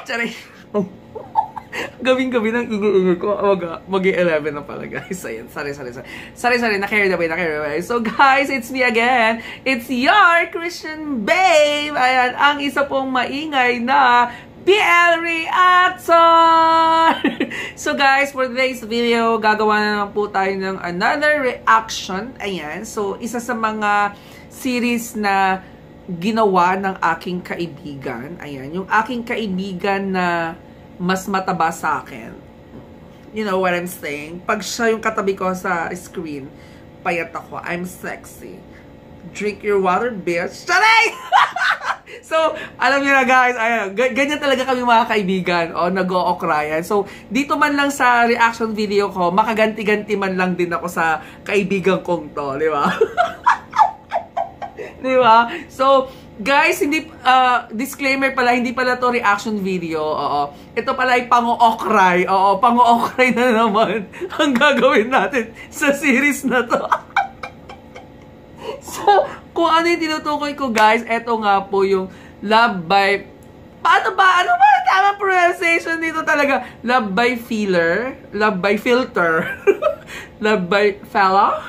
Charay! Gabing-gabi ng ingay-ingay ko. Mag-11 na pala, guys. Ayan, sorry. Na-carried away. So, guys, it's me again. It's your Christian babe. Ayan, ang isa pong maingay na BL Reactor! So, guys, for today's video, gagawa na naman po tayo ng another reaction. Ayan, so, isa sa mga series na ginawa ng aking kaibigan. Ayan, yung aking kaibigan na mas mataba sa akin. You know what I'm saying? Pag siya yung katabi ko sa screen, payat ako. I'm sexy. Drink your water, bitch. Charay! So, alam niyo na guys, ayan, ganyan talaga kami mga kaibigan. O, nag-o-okrayan. So, dito man lang sa reaction video ko, makaganti-ganti man lang din ako sa kaibigan kong to. Di ba? Di ba? So, guys, hindi disclaimer pala, hindi pala to reaction video. Oo. Ito pala ay pang-ookray. Oo, pang-ookray na naman ang gagawin natin sa series na to. So, kung ano yung tinutukoy ko, guys, eto nga po yung Love by... Paano ba? Ano ba ang tamang pronunciation dito talaga? Love by Feeler? Love by Filter? Love by Fella?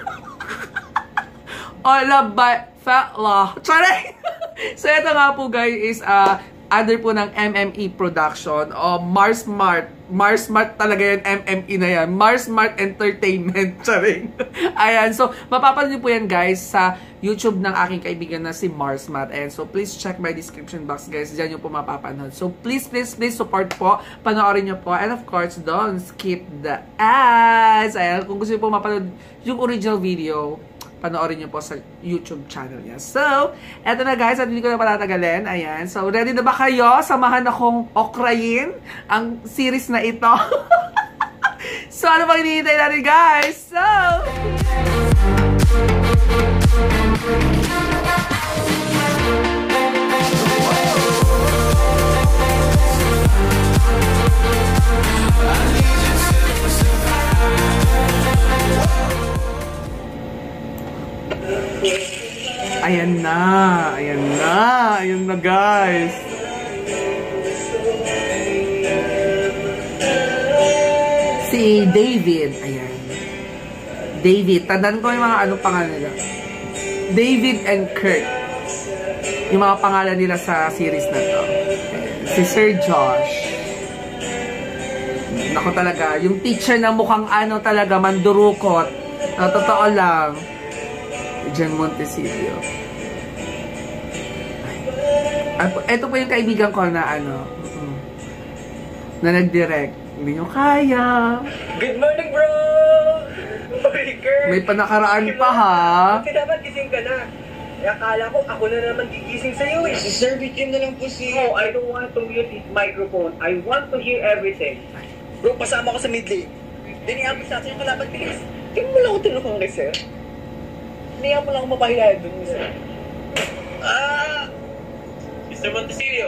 O Love by Fella? Charay! So, ito nga po, guys, is under po ng MME Production o Mars Mart. Mars Mart talaga yan, MME na yan. Mars Mart Entertainment. Charing. Ayan. So, mapapanood niyo po yan, guys, sa YouTube ng aking kaibigan na si Mars Mart. Ayan. So, please check my description box, guys. Diyan yung po mapapanood. So, please support po. Panoorin niyo po. And of course, don't skip the ads. Ayan. Kung gusto niyo po mapanood yung original video, panoorin niyo po sa YouTube channel niya. So, eto na guys, at hindi ko na patatagalin. Ayan. So, ready na ba kayo? Samahan akong okrayin ang series na ito. So, ano bang hinihintay natin guys? So, ayan na guys. Si David, ayan. David, tandaan ko yung mga anong pangalan nila. David and Kurt. Yung mga pangalan nila sa series na to. Ayan. Si Sir Josh. Naku talaga, yung teacher na mukhang ano talaga, mandurukot. Na totoo lang. Jen Montecillo. Ito po yung kaibigan ko na ano, na nag-direct. Hindi nyo kaya. Good morning, bro! May panakaraan pa, ha? Kasi dapat gising ka na. Akala ko ako na naman gigising sa'yo eh. Sir, bitchin na lang po si... Oh, I don't want to mute his microphone. I want to hear everything. Bro, pasama ko sa midlane. Diniabot sa atin yung kalaban, bilis. Tingnan mo lang ako tinukong kay sir. Hindi mo lang ako mapahilayan dun, sir. Mr. Montecillo.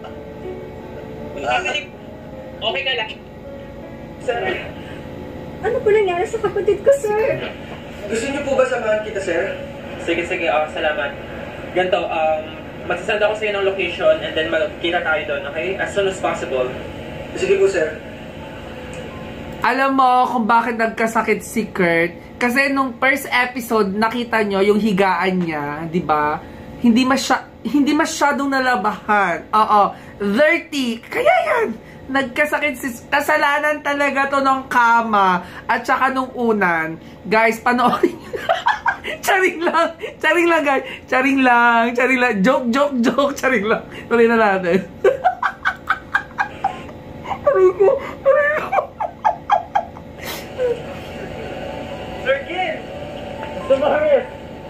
Okay ka lang. Sir, Ano po nangyari sa kapatid ko, sir? Gusto niyo po ba samahan kita, sir? Sige, salamat. Ganto, magsasend ako sa iyo ng location and then magkita tayo doon, okay? As soon as possible. Sige po, sir. Alam mo kung bakit nagkasakit si Kurt? Kasi nung first episode, nakita nyo yung higaan niya, di ba? Hindi masyadong nalabahan. Oo, dirty. Kaya yan, nagkasakit si... Kasalanan talaga to ng kama at saka nung unan. Guys, panoorin nyo. Charing lang guys. Charing lang. Joke. Charing lang. Tuloy na natin. Aray ko. Sir Gil! Mr. Morris!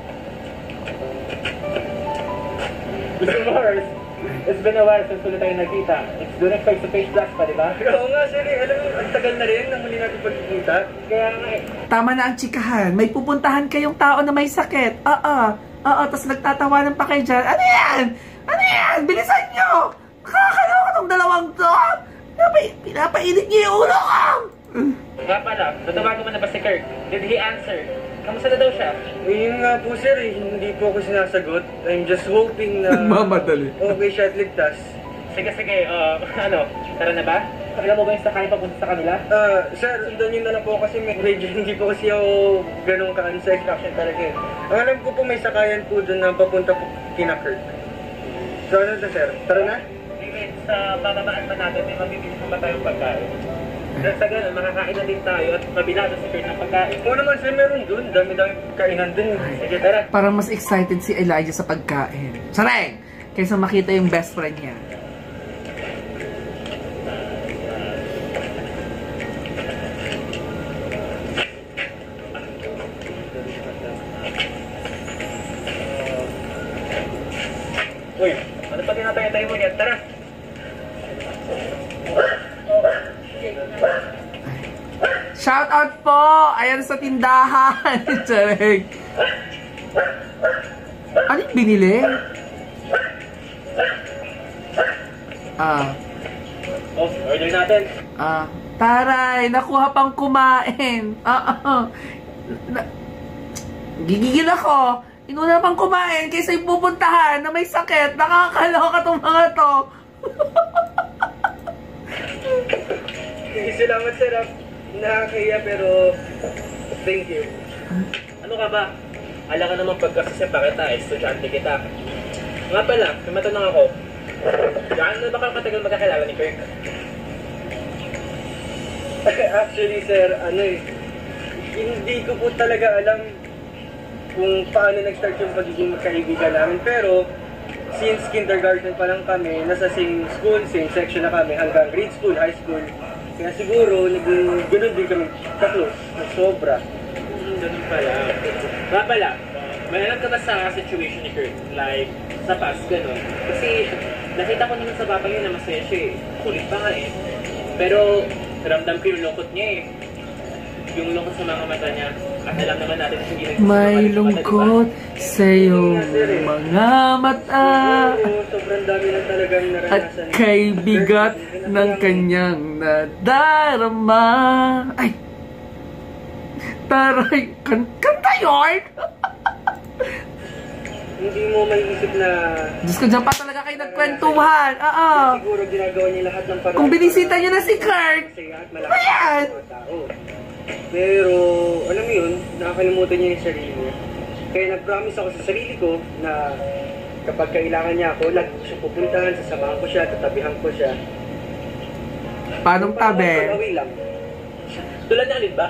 Mr. Morris, it's been a while since ulit tayo nagkita. It's doon ang face-to-face class pa, di ba? Oo nga, sir. Alam mo, ang tagal na rin nang muli natin pagkikita. Kaya nga eh. Tama na ang tsikahan. May pupuntahan kayong tao na may sakit. Oo, tapos nagtatawanan pa kayo dyan. Ano yan? Bilisan nyo! Nakakaloka tong dalawang to! Pinapainit niyo yung ulo ko! Nga pala, tatawagan mo na ba si Kirk? Did he answer? Kamusta na daw siya? Yun nga po, sir. Hindi po ako sinasagot. I'm just hoping na... Nagmamadali. Okay siya at ligtas. Sige, tara na ba? Alam mo ba yung sakay papunta sa kanila? Sir, sundan niyo na lang po kasi medyo hindi po kasi ako ganun kaan sa instruction talaga eh. Ang alam ko po may sakayan po doon na papunta po kina Kirk. So ano na sir? Tara na? David, sa bababaan ba natin, may mabibili pa ba tayong pagkain? Dahil sa ganun, makakain na din tayo at mabilado si Kurt ng pagkain. Oo naman sir, meron doon. Dami-dami kainan doon. Sige, tara. Parang mas excited si Elijah sa pagkain. Sareng! Kaysa makita yung best friend niya. Uy, ano pa tinatay-tay mo niyan? Tara! Shout out po! Ayan sa tindahan! Sareng! Ano yung binili? Order natin. Taray! Nakuha pang kumain! Gigigil ako! Inuna pang kumain kaysa yung pupuntahan na may sakit. Nakakaloka tong mga to. Salamat sir. Nakakahiya pero thank you. Ano ka ba? Ala ka naman pagkasasya pa kita, estudyante kita. Nga pala, may matanong ako. Gaano na ba ka matagal magkakilala ni Kirk? Actually sir, hindi ko po talaga alam kung paano nag-start yung pagiging magkaibigan namin. Pero since kindergarten pa lang kami, nasa same school, same section na kami hanggang grade school, high school. Kaya siguro, ganun din kami ka-close, sobra. Ganun pala. Nga pala, may alam ka ba sa situation ni Kirk? Like, sa past, ganun. Kasi, nakita ko naman sa bata yun na masaya siya eh. Kulit pa nga eh. Pero, ramdam ko yung lungkot niya eh. Yung lungkot sa mga mata niya. At alam naman natin na hindi nagsasawa. May lungkot sa iyong mga mata. Sobrang dami na talagang naranasan. At kay bigat ng kanyang nadarama. Ay! Taray! Kanta yun! Hindi mo maiisip na Diyos ko, dyan pa talaga kayo nagkwentuhan. siguro ginagawa niya lahat ng paraan. Kung binisita niyo na si Kirk, Masaya at ano malakas yan? sa mga tao. Pero, alam mo yun, nakakalimutan niya yung sarili niya. Kaya nag-promise ako sa sarili ko na kapag kailangan niya ako, lagi ko siya pupuntahan, sasamahan ko siya, tatabihan ko siya. Paanong tabi? Pag-away lang. Tulad na alin ba?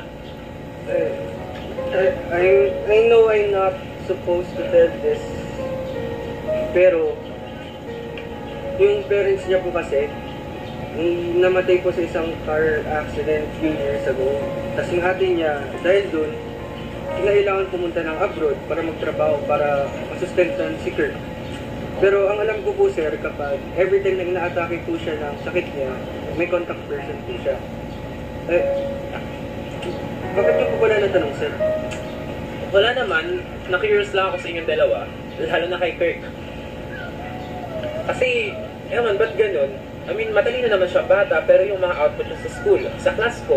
I know I'm not supposed to tell this, pero yung parents niya po kasi, namatay po sa isang car accident few years ago. Tapos yung ate niya, dahil dun, kinailangan pumunta ng abroad para magtrabaho, para masustentan si Kirk. Pero ang alam ko po sir, kapag every time na ina-atake po siya ng sakit niya, may contact person po siya. Bakit niyo po wala natanong sir? Wala naman. Na-curious lang ako sa inyong dalawa. Lalo na kay Kirk. Kasi, naman, ba't ganun? I mean, matalino naman siya bata, pero yung mga output niya sa school, sa class ko,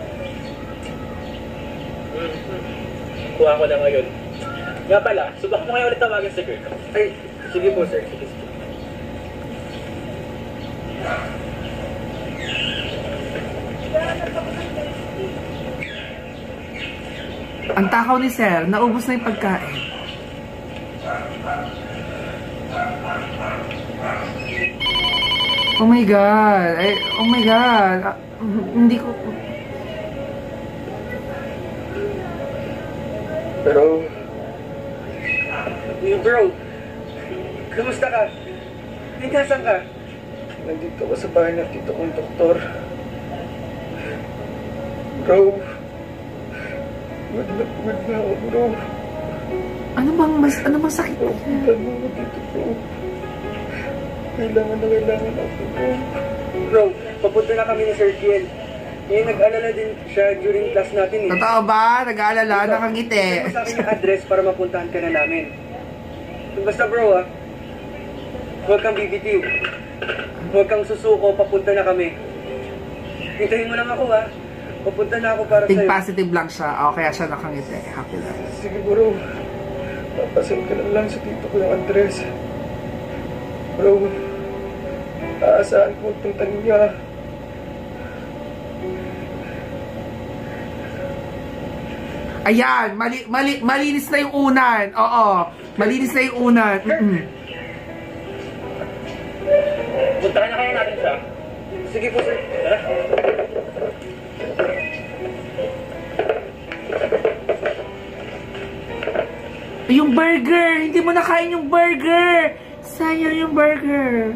kuha ko na ngayon. Nga pala, subukan mo ngayon ulit tawagan si Kirk. Ay, sige po sir, sige. Ang takaw ni Sir, naubos na yung pagkain. Oh my God. Oh my God. Hindi ko... Pero, bro, kamusta ka? Nasaan ka? Nandito ko sa bahay ng tito kong doktor. Bro, good na ako, bro. Ano bang sakit mo? Puntan mo ako dito, bro. Kailangan ako, bro. Bro, papunta na kami ni Sir Kiel. Nag-alala din siya during class natin eh. Totoo ba? Nag-aalala, nakangiti. Ito sa akin yung address para mapuntahan ka na namin. Basta bro huwag kang BBQ. Huwag kang susuko, papunta na kami. Hintayin mo lang ako Papunta na ako para Think sa'yo. positive lang siya. O, kaya siya nakangiti. Happy lang. Sige bro, papasal ka na lang sa tito ko yung address. Bro, Aasahan ko tutan niya. Ayan, malinis na yung unan. Oo, malinis na yung unan. Puntahan na kaya natin siya. Sige po, sir. Tara. Yung burger! Hindi mo nakain yung burger! Sayang yung burger.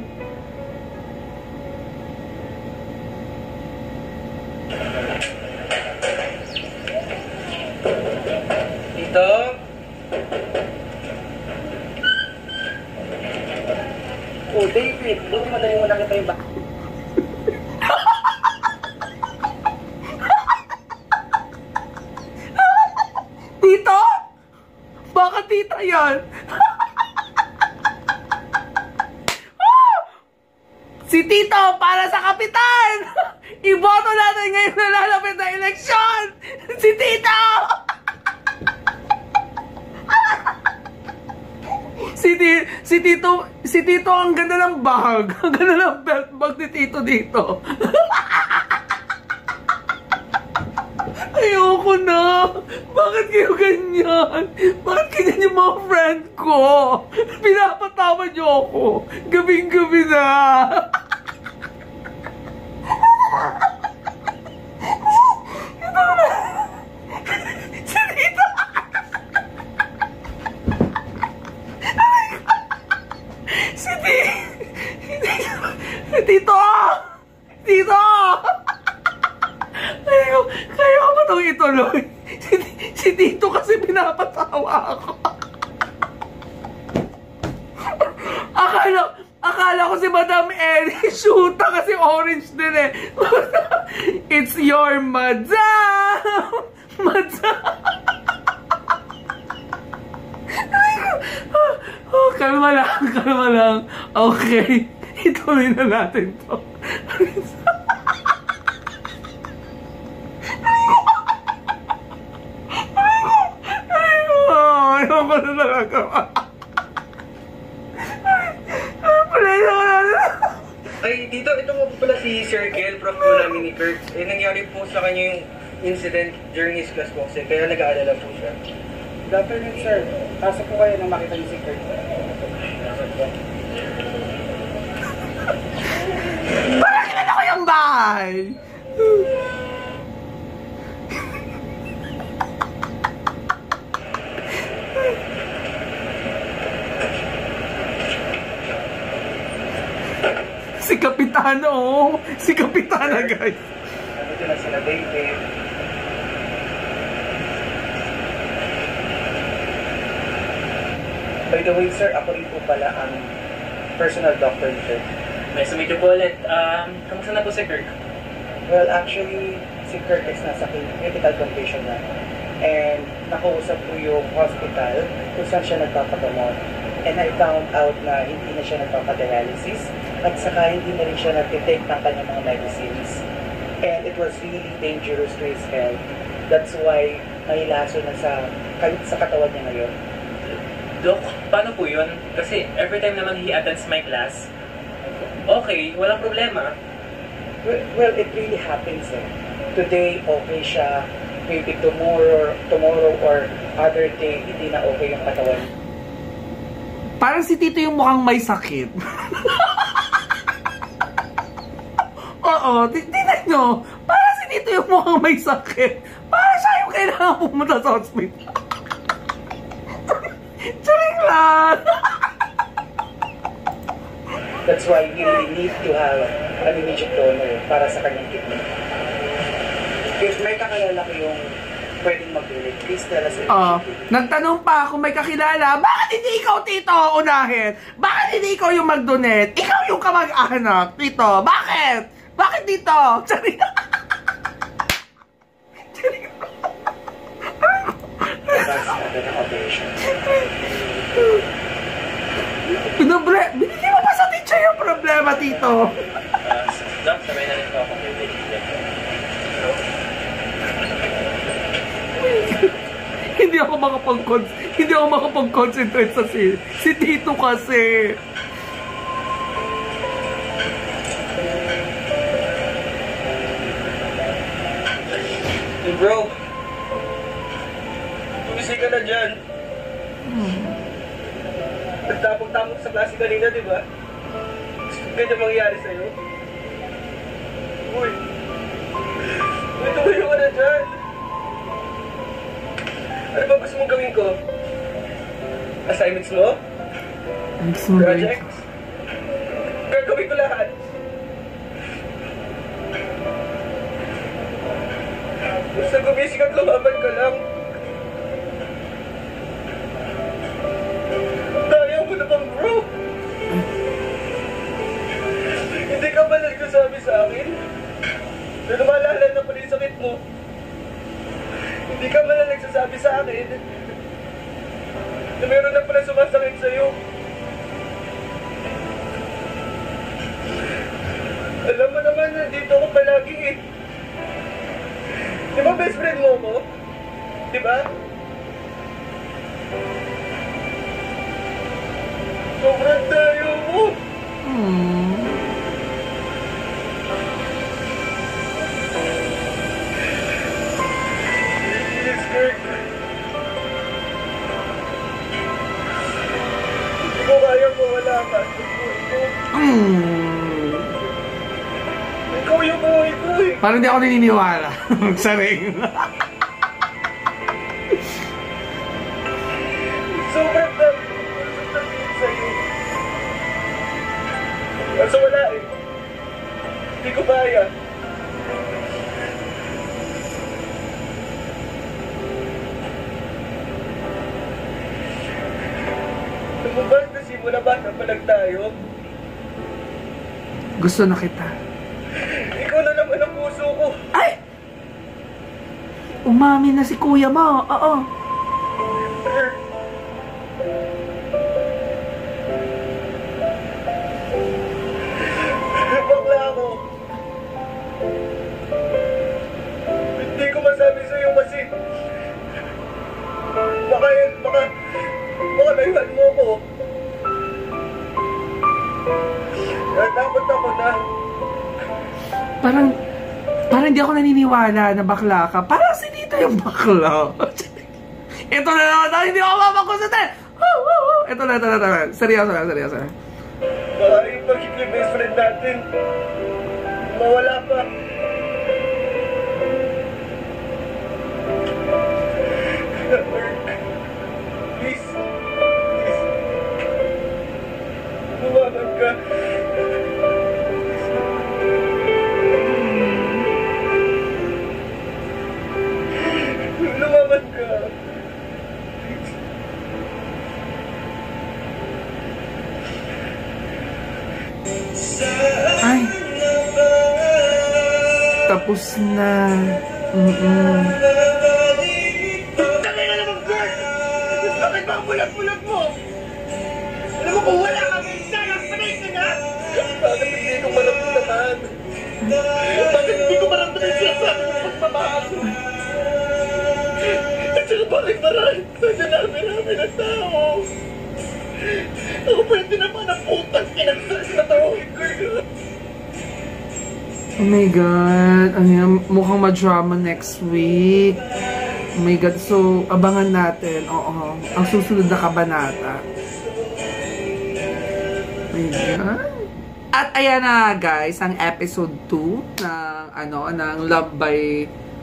Tito? Oh, David, buti madali mo nakita yung ba? Tito? Baka tita yan? Si Tito para sa kapitan! Iboto natin ngayon na lalapit na eleksyon! Si Tito! Si Tito ang ganda ng bag. Ang ganda ng belt bag ni Tito dito. Ayoko na. Bakit kayo ganyan? Bakit ganyan yung mga friend ko? Pinapatawa niyo ako. Gabing-gabi na. Si Tito. Tito! Tito! Kaya ko ba itong ituloy? Si Tito kasi pinapatawa ako. Akala ko si Madam Ellie, shoota kasi orange din eh. It's your madam! Madam! Oh, kalma lang. Okay, ituloy na natin to. Ayoko na talaga. Ay, dito, ito nga po pala si Sir Kel, prof po namin ni Kurt. Eh, nangyari po sa kanya yung incident during his class po kasi, kaya nag-aalala po siya. Good afternoon, sir. Kaso po kayo nang makita niyo si Kurt. Parang kilala ko yung bahay! Si Kapitana, oh! Si Kapitana, guys! Nandito na sila, David. By the way, sir, ako rin po pala ang personal doctor ni Kurt. Nice to meet you po ulit. Kamusta na po si Kirk? Well, actually, si Kurt is nasa critical condition na. And nakausap ko yung hospital kung saan siya nagpapagamot. And I found out na hindi na siya nagpapadialysis at saka hindi na rin siya nag-take ng kanyang mga medicines. And it was really dangerous to his health. That's why may laso na sa katawan niya ngayon. Dok, paano po yun? Kasi every time naman he attends my class, okay, walang problema. Well, it really happens eh. Today, okay siya. Maybe tomorrow or other day, hindi na okay yung katawan. Parang si Tito yung mukhang may sakit. Oo, tingnan nyo. Parang si Tito yung mukhang may sakit. Parang siya yung kailangan pumunta sa hospital. Charing lang. That's why we really need to have an immediate donor para sa kanyang kidney. If may kakilala ko yung pwedeng mag-donate, please tell us. Nagtanong pa kung may kakilala, bakit hindi ikaw, Tito, unahin? Bakit hindi ikaw yung mag-donate? Ikaw yung kamag-anak, Tito. Bakit? Bakit, Tito? Charing. Binigyan mo pa sa teacher yung problema, Tito. Doc, sabay na rin po ako kay David. Hindi ako makapag-concentrate sa si Tito kasi. dyan. Nagtapong-tapong sa klase kanina, di ba? Gusto ganyan mangyari sa'yo. Uy! Uy, tumayo ka na dyan! Ano ba gusto mong gawin ko? Assignments mo? Projects? Gagawin ko lahat. Basta gumising at lumaban ka lang. Daya mo na bang bro? Hindi ka ba nagsasabi sa akin? Na lumalala na pala yung sakit mo. Hindi ka man nagsasabi sa akin na meron na pala sumasakit sa'yo. Alam mo naman na dito ako palagi eh. Di ba best friend mo ko? Di ba? Sobrang tayo mo. Please, Kirk. Hindi ko kaya mawala ka sa buhay ko. Ikaw yung buhay ko eh. Parang hindi ako naniniwala. Saring. Sobrang dami ko sasabihin sa'yo. Kaso wala eh. Hindi ko kaya. Lumabas na simula bata pa lang tayo. Gusto na kita. Ikaw na naman ang puso ko. Ay! Umamin na si kuya mo. Oo. Bakla ako. Hindi ko masabi sa'yo kasi baka layuan mo ko. Takot ako na. Parang hindi ako naniniwala na bakla ka. Parang si Nita yung bakla. Ito na naman. Hindi ako mamakusutin. Ito na. Seryoso lang. Baka yung pagiging best friend natin mawala pa. Please. Lumaban ka. Lumaban ka. Ay. Tapos na. Tangay na naman, Kurt! Bakit ba ang bulag-bulag mo? Alam mo kung wala kang isa, patay ka na! Bakit hindi ko maramdaman? Bakit hindi ko maramdaman siya sa akin ng pagmamahal? At saka bakit marami ng tao? Ako pwede naman ang putang pinagsakas na tao, Kurt! Oh my God. Ano yan? Mukhang ma-drama next week. Oh my God. So, abangan natin. Oo. Ang susunod na kabanata. Oh my God. At ayan na guys, ang episode 2 ng Love by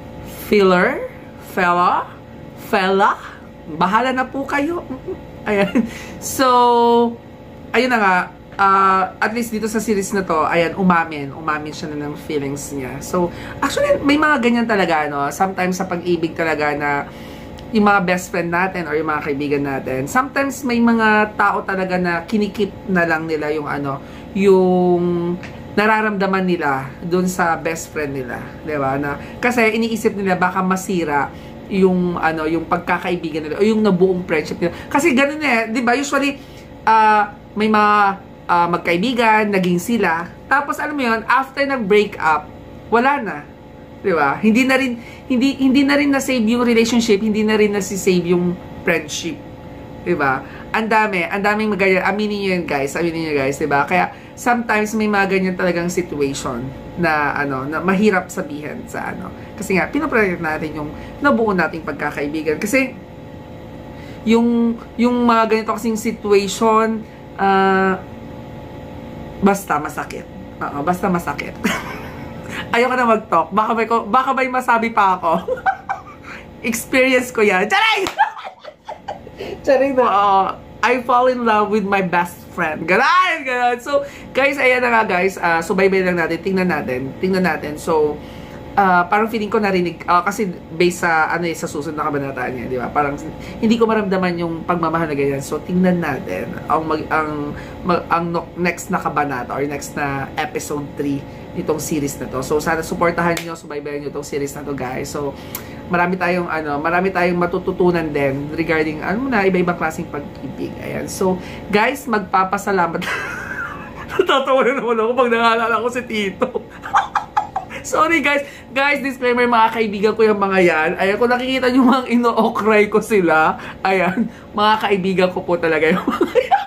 Fella. Bahala na po kayo. Ayan. So, ayun na nga. At least dito sa series na to, ayan, umamin siya na ng feelings niya. So, actually, may mga ganyan talaga, no? Sometimes sa pag-ibig talaga na yung mga best friend natin or yung mga kaibigan natin, sometimes may mga tao talaga na kinikip na lang nila yung yung nararamdaman nila dun sa best friend nila, 'di ba? Na kasi iniisip nila baka masira yung yung pagkakaibigan nila o yung nabuong friendship nila. Kasi ganun 'di ba? Usually may mga magkaibigan, naging sila. Tapos alam mo 'yon, after nag-break up, wala na. 'Di ba? Hindi na rin na-save yung relationship, hindi na rin na-save yung friendship. 'Di ba? Ang daming magaya. Aminin niyo guys, 'di ba? Kaya sometimes may mga ganyan talagang situation na na mahirap sabihin sa Kasi nga pinoprotect natin yung nabuo nating pagkakaibigan. Kasi yung mga ganito kasing situation, basta masakit. Basta masakit. Ayoko na mag-talk. Baka may masabi pa ako. Experience ko yan. Charay! Charay na. I fall in love with my best friend. Ganon. So, guys, ayan na nga guys. Subaybay lang natin. Tingnan natin. So, parang feeling ko narinig, kasi based sa, sa susunod na kabanata niya, di ba? Parang, hindi ko maramdaman yung pagmamahal na ganyan. So, tingnan natin ang next na kabanata or next na episode 3 nitong series na to. So, sana supportahan nyo, subaybayan nyo itong series na to, guys. So, marami tayong matututunan din regarding, iba-ibang klaseng pag-ibig. Ayan. So, guys, magpapasalamat. Natatawa na naman ako pag nangalala ko si Tito. Sorry guys. Guys, disclaimer, mga kaibigan ko yung mga yan. Ayan, kung nakikita nyo mga ino-okray ko sila, ayan, mga kaibigan ko po talaga yung mga yan.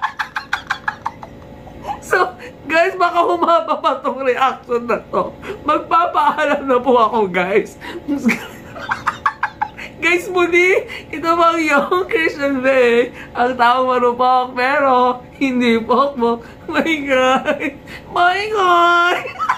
So, guys, baka humaba pa tong reaction na to. Magpapaalam na po ako, guys. Guys, muli, ito bang yung Christian Bay, ang taong marupok, pero hindi pokpok. My God! My God!